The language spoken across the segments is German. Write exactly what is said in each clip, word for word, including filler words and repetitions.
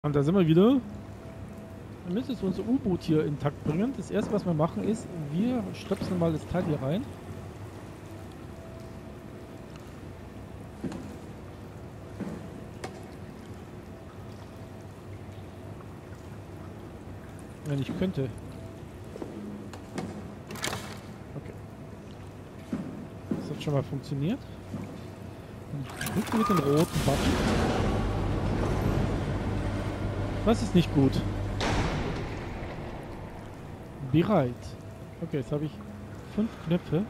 Und da sind wir wieder. Wir müssen jetzt unser U-Boot hier intakt bringen. Das erste, was wir machen, ist, wir stöpseln mal das Teil hier rein. Wenn ich könnte. Okay. Das hat schon mal funktioniert. Und ich drücke mit dem roten Button. Das ist nicht gut. Bereit. Okay, jetzt habe ich fünf Knöpfe.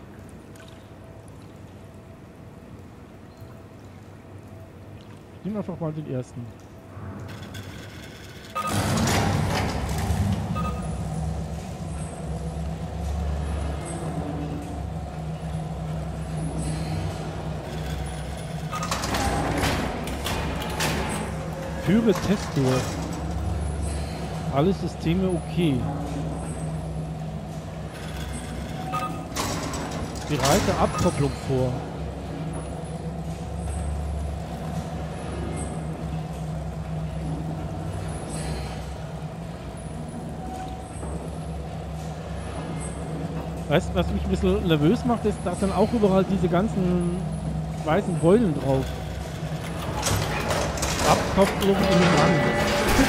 Ich nehme einfach mal den ersten. Führe Test durch. Alle Systeme okay. Bereite Abkopplung vor. Weißt du, was mich ein bisschen nervös macht, ist, da sind auch überall diese ganzen weißen Beulen drauf. Abkopplung in den Rand.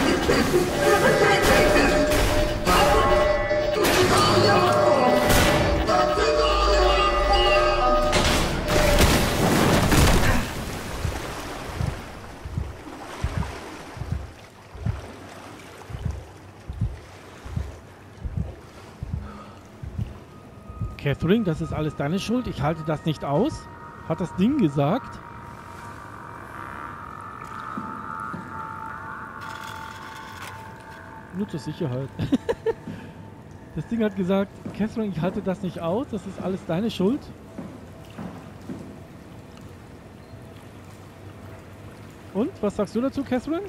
Catherine, das ist alles deine Schuld. Ich halte das nicht aus. Hat das Ding gesagt. Nur zur Sicherheit. Das Ding hat gesagt, Catherine, ich halte das nicht aus. Das ist alles deine Schuld. Und, was sagst du dazu, Catherine?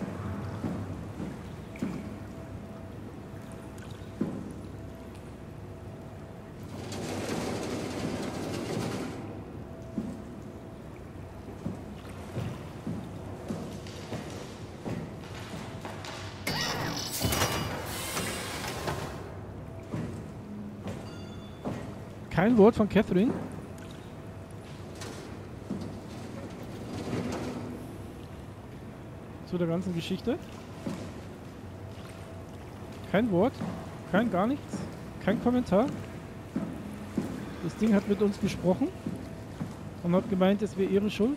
Kein Wort von Catherine. Zu der ganzen Geschichte. Kein Wort. Kein gar nichts. Kein Kommentar. Das Ding hat mit uns gesprochen und hat gemeint, es wäre ihre Schuld.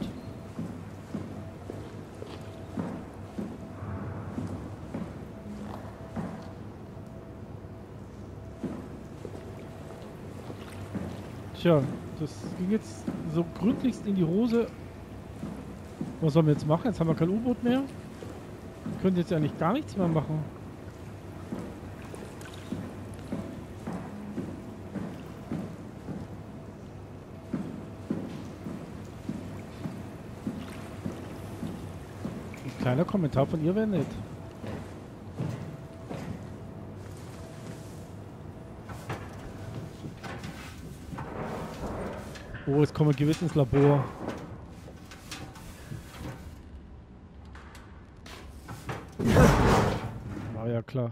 Tja, das ging jetzt so gründlichst in die Hose. Was sollen wir jetzt machen? Jetzt haben wir kein U-Boot mehr. Wir können jetzt ja nicht gar nichts mehr machen. Ein kleiner Kommentar von ihr wäre nett. Oh, jetzt kommen wir gewiss ins Labor. War ja klar.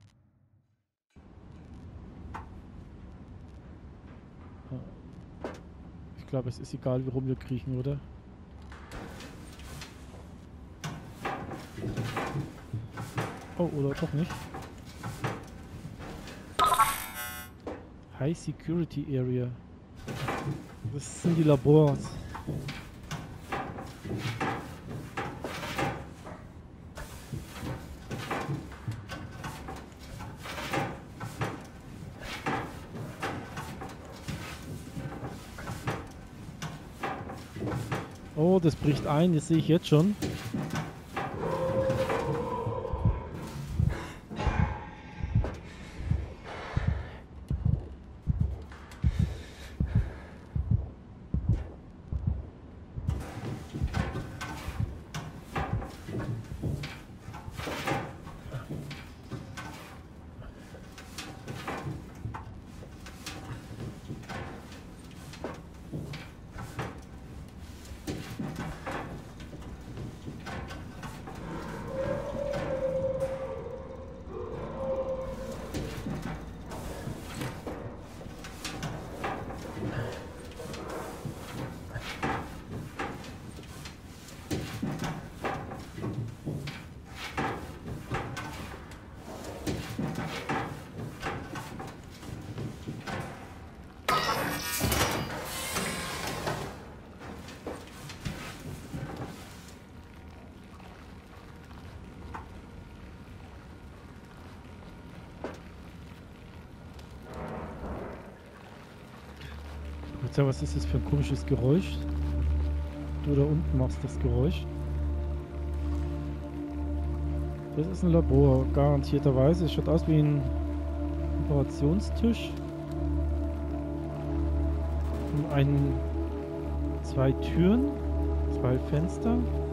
Ich glaube, es ist egal, wie rum wir kriechen, oder? Oh, oder doch nicht. High Security Area. Das sind die Labors. Oh, das bricht ein, das sehe ich jetzt schon. Alter, was ist das für ein komisches Geräusch? Du da unten machst das Geräusch. Das ist ein Labor, garantierterweise. Es schaut aus wie ein Operationstisch. Und ein, zwei Türen, zwei Fenster.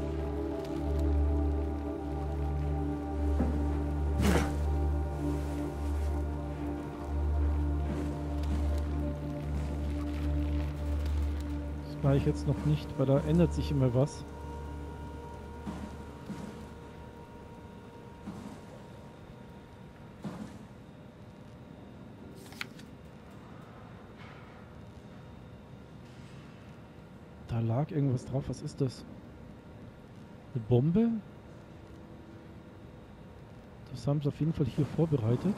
Das mache ich jetzt noch nicht, weil da ändert sich immer was. Da lag irgendwas drauf. Was ist das? Eine Bombe? Das haben sie auf jeden Fall hier vorbereitet.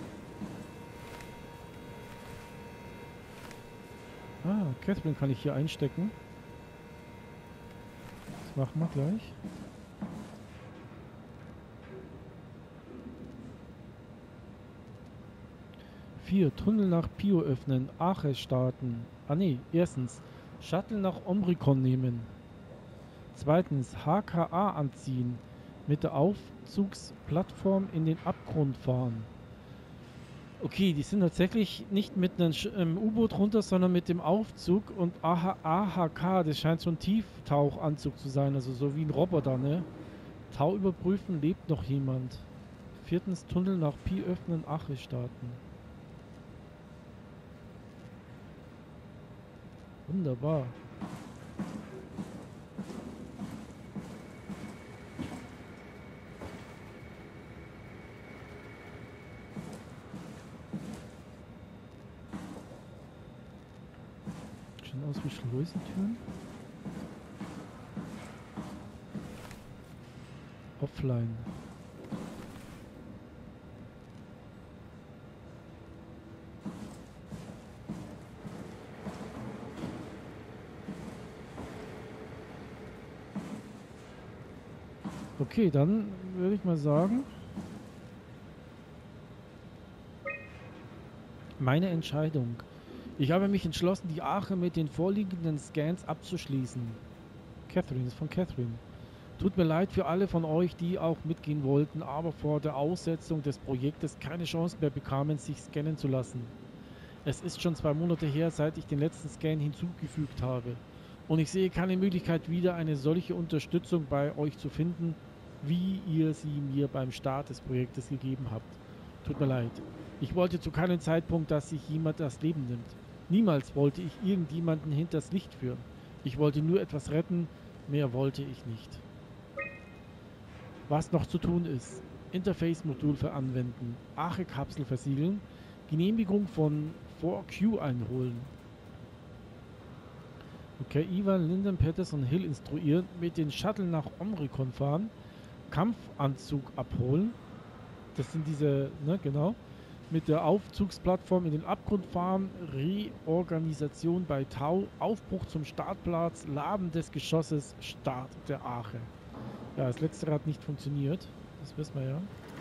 Ah, Catherine kann ich hier einstecken. Das machen wir gleich. Vier. Tunnel nach Pio öffnen. Ache starten. Ah ne, erstens. Shuttle nach Omricon nehmen. Zweitens. H K A anziehen. Mit der Aufzugsplattform in den Abgrund fahren. Okay, die sind tatsächlich nicht mit einem ähm, U-Boot runter, sondern mit dem Aufzug und A H K, das scheint so ein Tieftauchanzug zu sein, also so wie ein Roboter, ne? Tau überprüfen, lebt noch jemand. Viertens, Tunnel nach Pi öffnen, Ache starten. Wunderbar. Schauen aus wie Schleusentüren. Offline. Okay, dann würde ich mal sagen, meine Entscheidung. Ich habe mich entschlossen, die Ache mit den vorliegenden Scans abzuschließen. Catherine, ist von Catherine. Tut mir leid für alle von euch, die auch mitgehen wollten, aber vor der Aussetzung des Projektes keine Chance mehr bekamen, sich scannen zu lassen. Es ist schon zwei Monate her, seit ich den letzten Scan hinzugefügt habe. Und ich sehe keine Möglichkeit, wieder eine solche Unterstützung bei euch zu finden, wie ihr sie mir beim Start des Projektes gegeben habt. Tut mir leid. Ich wollte zu keinem Zeitpunkt, dass sich jemand das Leben nimmt. Niemals wollte ich irgendjemanden hinters Licht führen. Ich wollte nur etwas retten, mehr wollte ich nicht. Was noch zu tun ist: Interface-Modul veranwenden, Ache-Kapsel versiegeln, Genehmigung von vier Q einholen. Okay, Ivan, Linden, Patterson, Hill instruieren, mit den Shuttle nach Omricon fahren, Kampfanzug abholen. Das sind diese, ne, genau. Mit der Aufzugsplattform in den Abgrund fahren, Reorganisation bei Tau, Aufbruch zum Startplatz, Laden des Geschosses, Start der Ache. Ja, das letzte hat nicht funktioniert. Das wissen wir ja.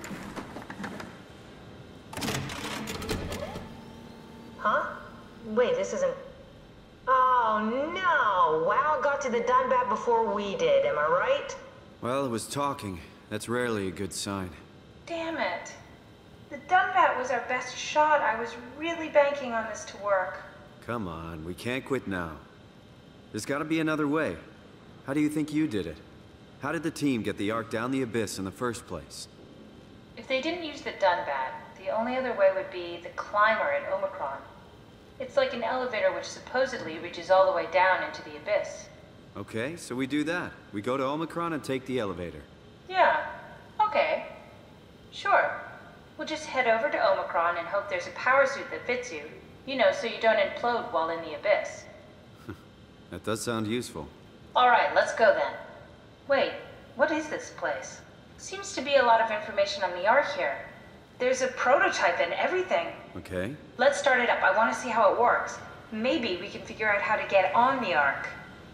Huh? Wait, this isn't... Oh no! WoW got to the Dunbat before we did, am I right? Well, it was talking. That's rarely a good sign. Damn it. The Dunbat was our best shot. I was really banking on this to work. Come on, we can't quit now. There's gotta be another way. How do you think you did it? How did the team get the Ark down the Abyss in the first place? If they didn't use the Dunbat, the only other way would be the climber at Omicron. It's like an elevator which supposedly reaches all the way down into the Abyss. Okay, so we do that. We go to Omicron and take the elevator. Yeah, okay. Sure. We'll just head over to Omicron and hope there's a power suit that fits you. You know, so you don't implode while in the Abyss. That does sound useful. Alright, let's go then. Wait, what is this place? Seems to be a lot of information on the Ark here. There's a prototype and everything. Okay. Let's start it up. I want to see how it works. Maybe we can figure out how to get on the Ark.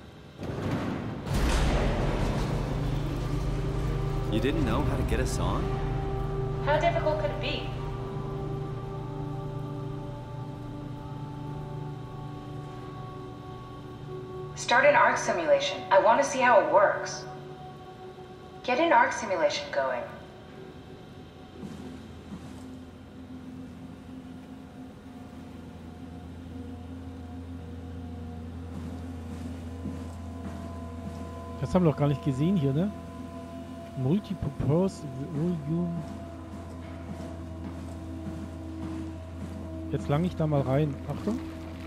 You didn't know how to get us on? How difficult could it be? Start an Ark simulation. I want to see how it works. Get an Ark simulation going. Das haben wir doch gar nicht gesehen hier, ne? Multipurpose Volume. Jetzt lang ich da mal rein. Achtung.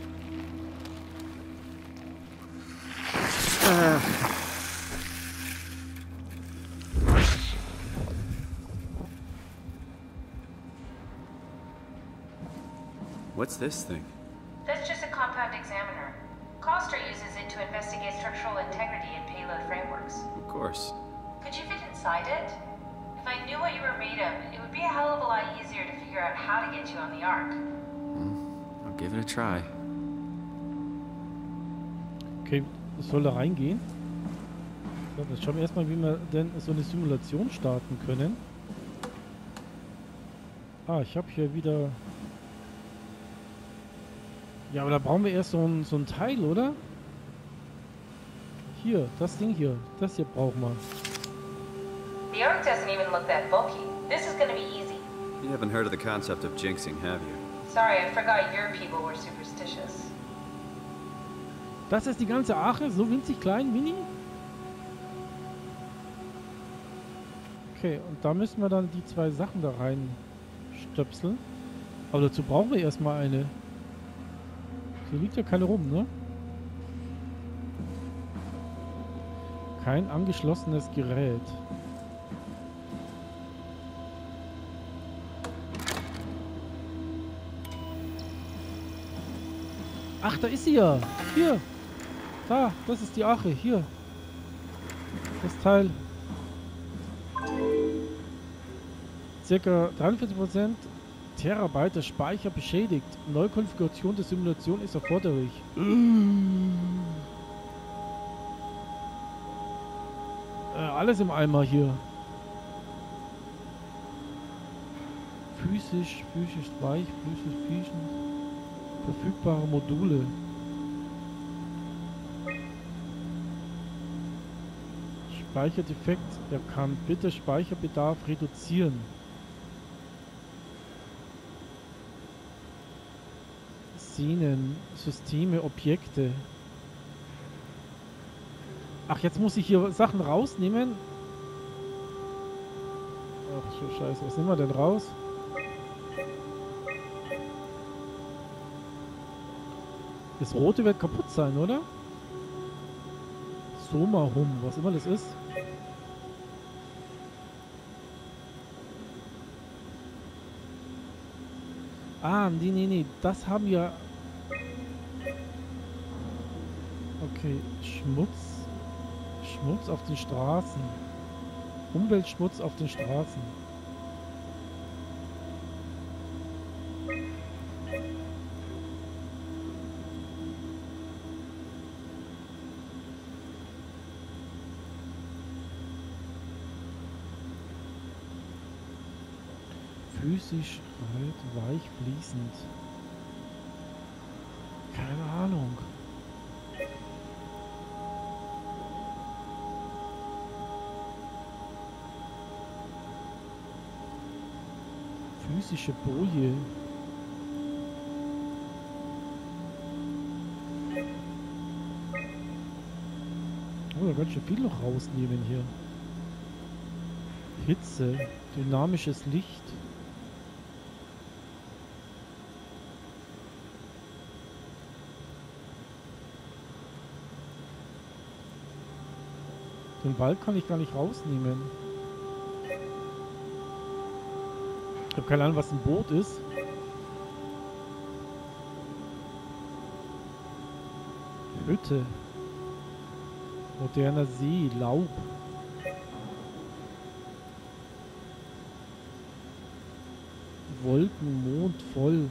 What's this thing? That's just a compound examiner. Coster uses it to investigate structural integrity in payload frameworks. Of course. Could you fit inside it? If I knew what you were made of, it would be a hell of a lot easier to figure out how to get you on the Ark. I'll give it a try. Okay, es soll da reingehen. So, jetzt schauen wir erstmal, wie wir denn so eine Simulation starten können. Ah, ich habe hier wieder... Ja, aber da brauchen wir erst so ein, so ein Teil, oder? Hier, das Ding hier. Das hier brauchen wir. The Ark doesn't even look that bulky. This is gonna be easy. You haven't heard of the concept of jinxing, have you? Sorry, I forgot your people were superstitious. Das ist die ganze Arche? So winzig klein, mini? Okay, und da müssen wir dann die zwei Sachen da rein stöpseln. Aber dazu brauchen wir erstmal eine. Hier liegt ja keine rum, ne? Kein angeschlossenes Gerät. Ach, da ist sie ja. Hier. Da, das ist die Arche. Hier. Das Teil. Circa dreiundvierzig Prozent Terabyte der Speicher beschädigt. Neukonfiguration der Simulation ist erforderlich. Äh, alles im Eimer hier. Physisch, physisch weich, physisch, physisch. Verfügbare Module. Speicherdefekt erkannt. Bitte Speicherbedarf reduzieren. Szenen, Systeme, Objekte. Ach, jetzt muss ich hier Sachen rausnehmen. Ach, so scheiße. Was nehmen wir denn raus? Das rote wird kaputt sein, oder? Somahum, was immer das ist. Ah, nee, nee, nee. Das haben wir... Okay, Schmutz. Schmutz auf den Straßen. Umweltschmutz auf den Straßen. Physisch, kalt, weich, fließend. Keine Ahnung. Physische Boje. Oh, da ganz schön viel noch rausnehmen hier. Hitze, dynamisches Licht. Den Wald kann ich gar nicht rausnehmen. Ich habe keine Ahnung, was ein Boot ist. Hütte. Moderner See, Laub. Wolken, Mond voll.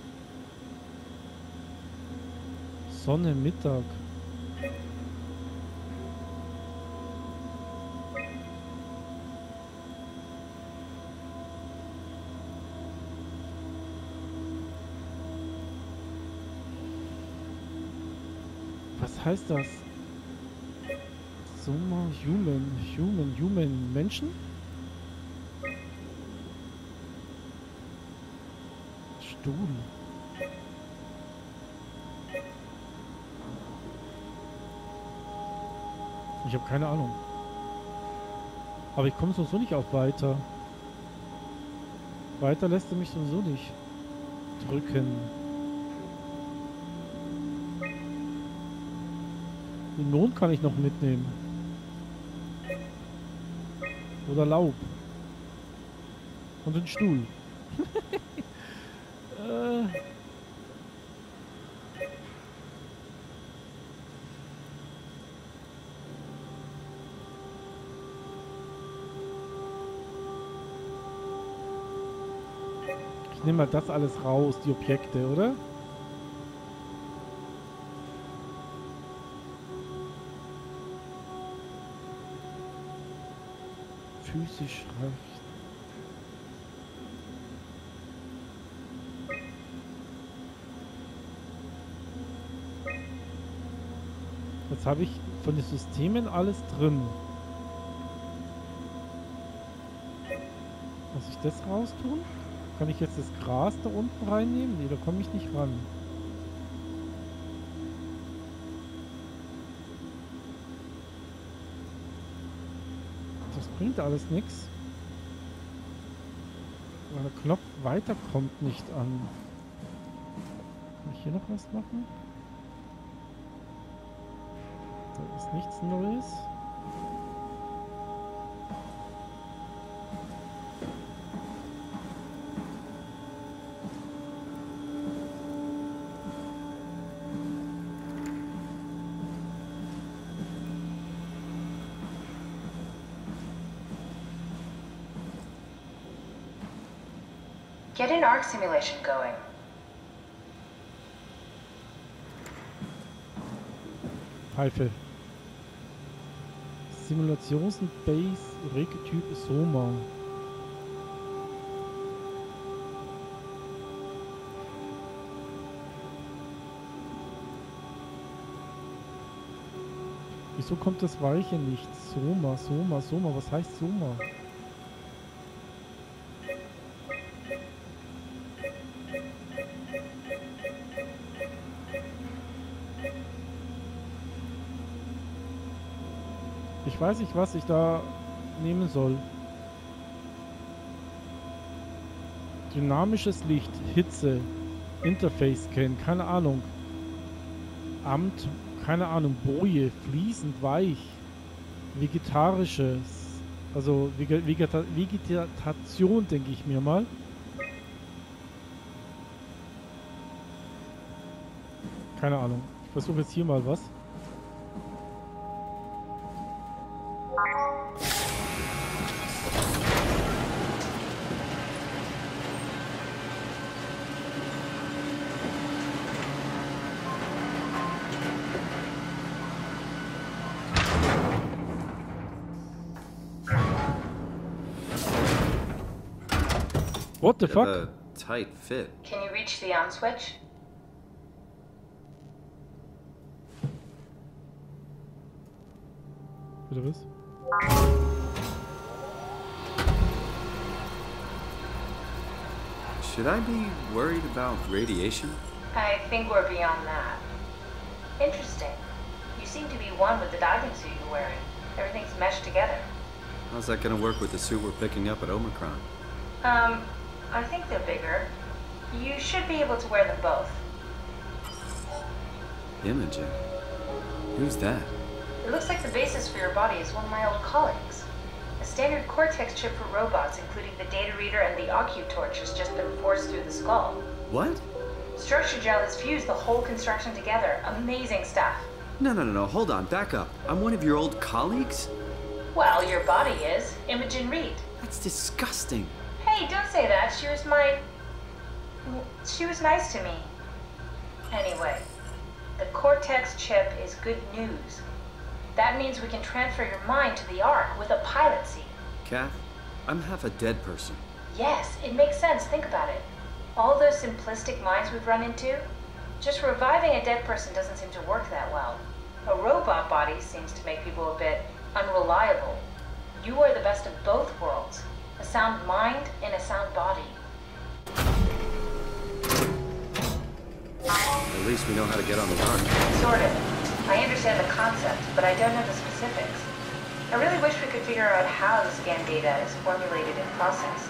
Sonne, Mittag. Was heißt das? Soma, Human, Human, Human, Menschen? Stuhl. Ich habe keine Ahnung. Aber ich komme sowieso nicht auf weiter. Weiter lässt er mich sowieso nicht drücken. Den Mond kann ich noch mitnehmen. Oder Laub. Und den Stuhl. äh. Ich nehme mal das alles raus, die Objekte, oder? Physisch reicht. Jetzt habe ich von den Systemen alles drin. Muss ich das raustun? Kann ich jetzt das Gras da unten reinnehmen? Nee, da komme ich nicht ran. Das bringt alles nichts. Weil der Knopf weiter kommt nicht an. Kann ich hier noch was machen? Da ist nichts Neues. Get an arc simulation going. Pfeife. Simulationsbase Regeltyp Soma. Wieso kommt das Weiche nicht? Soma, Soma, Soma. Was heißt Soma? Ich weiß nicht, was ich da nehmen soll. Dynamisches Licht, Hitze, Interface Scan, keine Ahnung. Amt, keine Ahnung, Boje, fließend, weich, vegetarisches, also Vegeta Vegetation, denke ich mir mal. Keine Ahnung. Ich versuche jetzt hier mal was. What the fuck? A tight fit. Can you reach the on switch? Bitte was? Should I be worried about radiation? I think we're beyond that. Interesting. You seem to be one with the diving suit you're wearing. Everything's meshed together. How's that gonna work with the suit we're picking up at Omicron? Um, I think they're bigger. You should be able to wear them both. Imogen? Who's that? It looks like the basis for your body is one of my old colleagues. A standard Cortex chip for robots, including the data reader and the OcuTorch, has just been forced through the skull. What? Structure gel has fused the whole construction together. Amazing stuff. No, no, no, no, hold on, back up. I'm one of your old colleagues? Well, your body is. Imogen Reed. That's disgusting. Hey, don't say that. She was my... She was nice to me. Anyway, the Cortex chip is good news. That means we can transfer your mind to the Ark with a pilot seat. Kath, I'm half a dead person. Yes, it makes sense. Think about it. All those simplistic minds we've run into, just reviving a dead person doesn't seem to work that well. A robot body seems to make people a bit unreliable. You are the best of both worlds. A sound mind and a sound body. At least we know how to get on the Ark. Sort of. I understand the concept, but I don't know the specifics. I really wish we could figure out how the scan data is formulated and processed.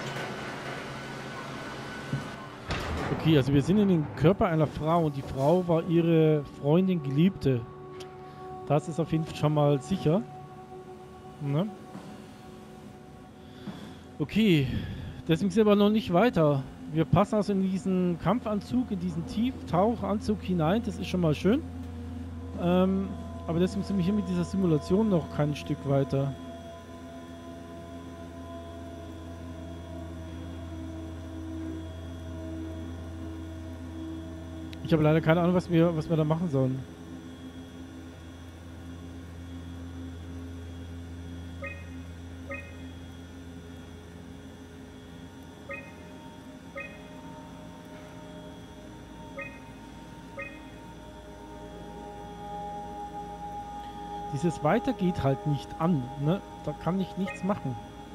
Okay, also wir sind in den Körper einer Frau und die Frau war ihre Freundin, Geliebte. Das ist auf jeden Fall schon mal sicher. Ne? Okay, deswegen sind wir noch nicht weiter. Wir passen also in diesen Kampfanzug, in diesen Tieftauchanzug hinein. Das ist schon mal schön. Ähm, aber deswegen sind wir hier mit dieser Simulation noch kein Stück weiter. Ich habe leider keine Ahnung, was wir, was wir da machen sollen. Dieses Weiter geht halt nicht an, ne? Da kann ich nichts machen.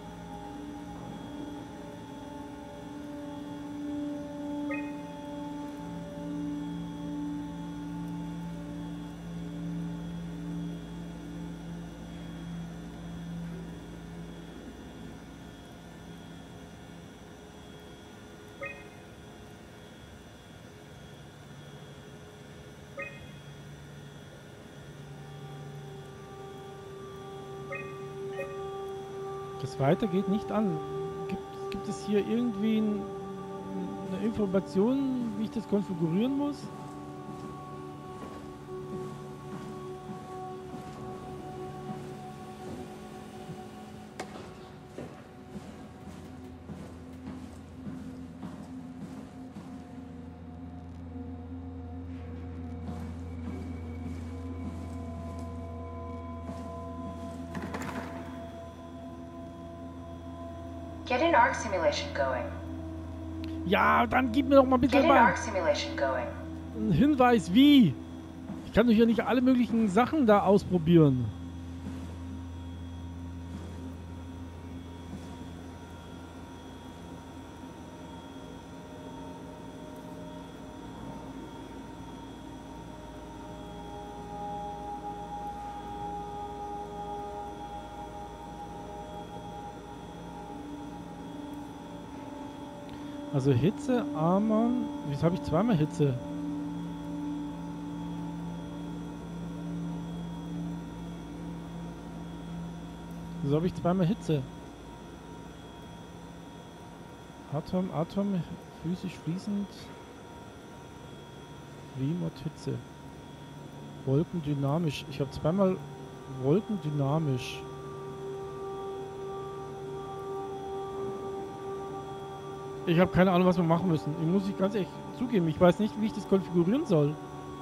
Das Weiter geht nicht an. Gibt, gibt es hier irgendwie ein, eine Information, wie ich das konfigurieren muss? Get an Arc simulation going. Ja, dann gib mir doch mal bitte Get an mal Arc simulation going. einen Hinweis, wie. Ich kann doch hier nicht alle möglichen Sachen da ausprobieren. Also Hitze, Armor. Wieso habe ich zweimal Hitze? Wieso habe ich zweimal Hitze? Atom, Atom, physisch fließend. Wie-Mod Hitze. Wolken dynamisch. Ich habe zweimal Wolken dynamisch. Ich habe keine Ahnung, was wir machen müssen. Ich muss ich ganz ehrlich zugeben, ich weiß nicht, wie ich das konfigurieren soll.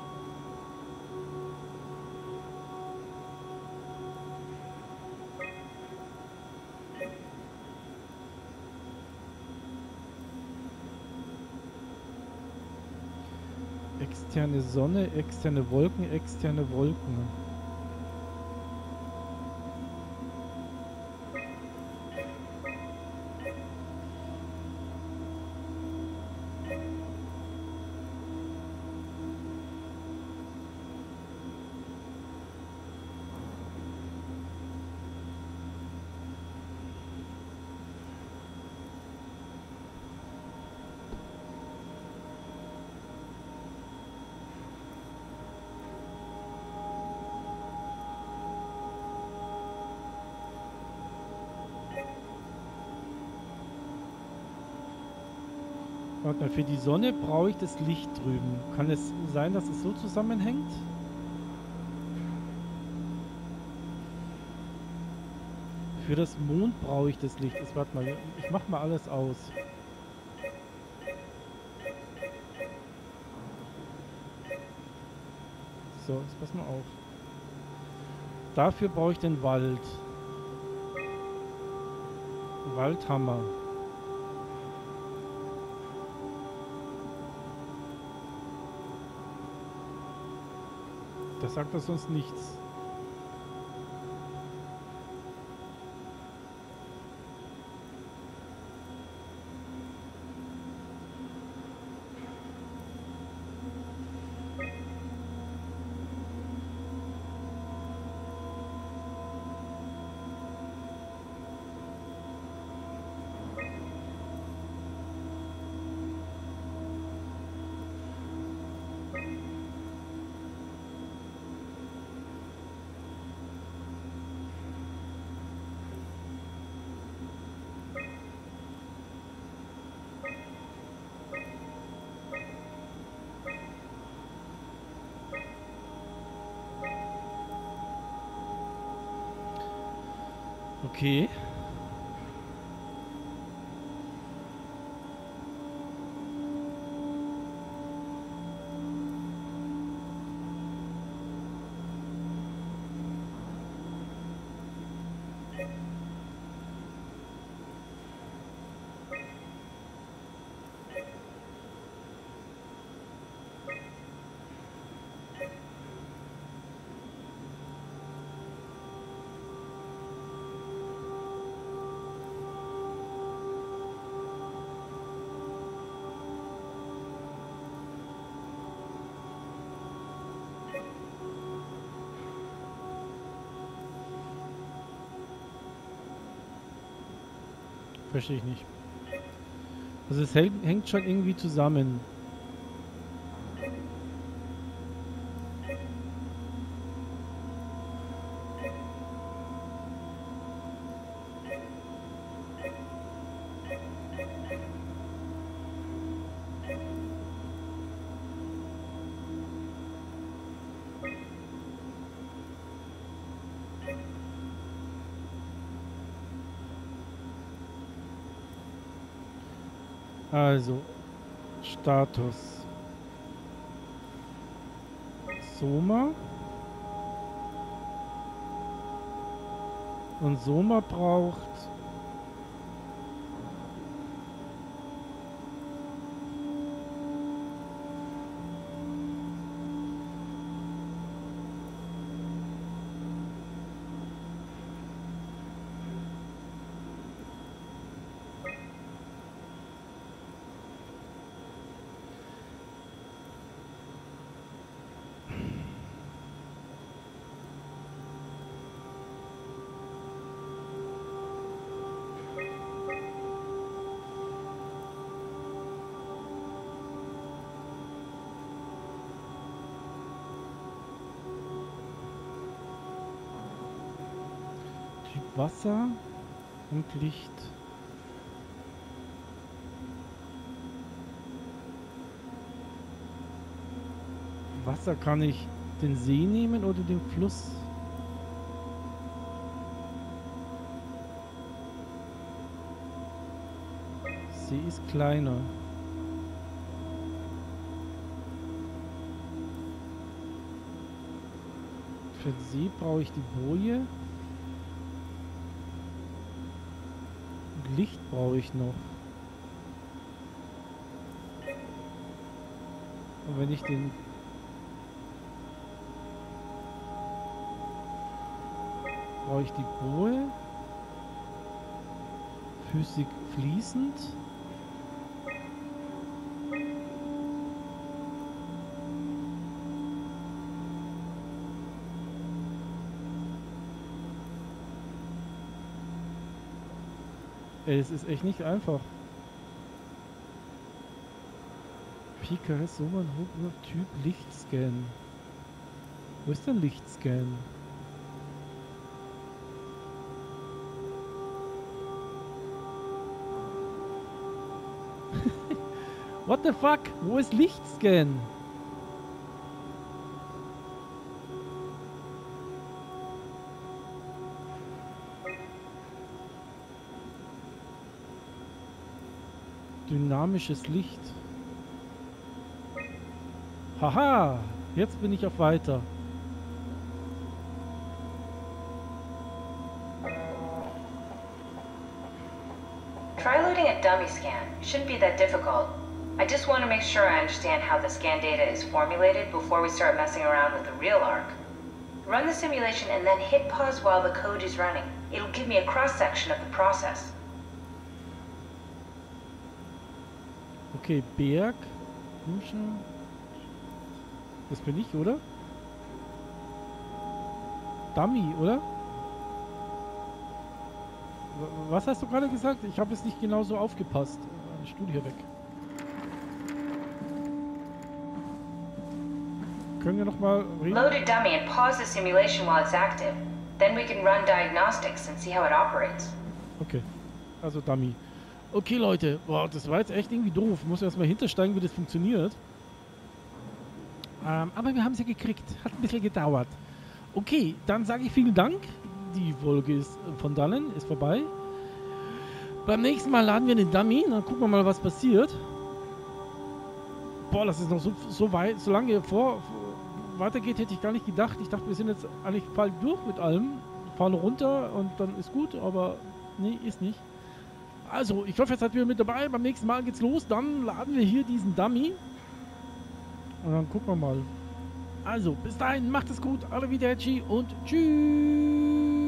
Externe Sonne, externe Wolken, externe Wolken. Warte mal, für die Sonne brauche ich das Licht drüben. Kann es sein, dass es so zusammenhängt? Für das Mond brauche ich das Licht. Jetzt, warte mal, ich mache mal alles aus. So, jetzt pass mal auf. Dafür brauche ich den Wald. Waldhammer. Das sagt das sonst nichts. Okay. Verstehe ich nicht. Also es hält, hängt schon irgendwie zusammen. Also, Status. Soma. Und Soma braucht Wasser und Licht. Wasser kann ich den See nehmen oder den Fluss? See ist kleiner. Für den See brauche ich die Boje. Licht brauche ich noch. Und wenn ich den brauche ich die Boje. Physik fließend. Ey, es ist echt nicht einfach. P K S Soma Typ Lichtscan. Wo ist denn Lichtscan? What the fuck? Wo ist Lichtscan? Dynamisches Licht. Haha, jetzt bin ich auf weiter. Try loading a dummy scan. It shouldn't be that difficult. I just want to make sure I understand how the scan data is formulated before we start messing around with the real ARC. Run the simulation and then hit pause while the code is running. It'll give me a cross-section of the process. Okay, Berg. Das bin ich, oder? Dummy, oder? Was hast du gerade gesagt? Ich habe es nicht genau so aufgepasst. Ich stuhl hier weg. Können wir noch mal reden? Load a dummy and pause the simulation while it's active. Then we can run diagnostics and see how it operates. Okay, also Dummy. Okay, Leute, boah, das war jetzt echt irgendwie doof. Ich muss erstmal hintersteigen, wie das funktioniert. Ähm, aber wir haben es ja gekriegt. Hat ein bisschen gedauert. Okay, dann sage ich vielen Dank. Die Folge ist von dannen, ist vorbei. Beim nächsten Mal laden wir den Dummy, dann gucken wir mal, was passiert. Boah, das ist noch so, so weit, so lange vor, weitergeht, hätte ich gar nicht gedacht. Ich dachte, wir sind jetzt eigentlich bald durch mit allem. Fahren runter und dann ist gut, aber nee, ist nicht. Also, ich hoffe, jetzt seid ihr mit dabei. Beim nächsten Mal geht's los. Dann laden wir hier diesen Dummy. Und dann gucken wir mal. Also, bis dahin, macht es gut. Arrivederci und tschüss.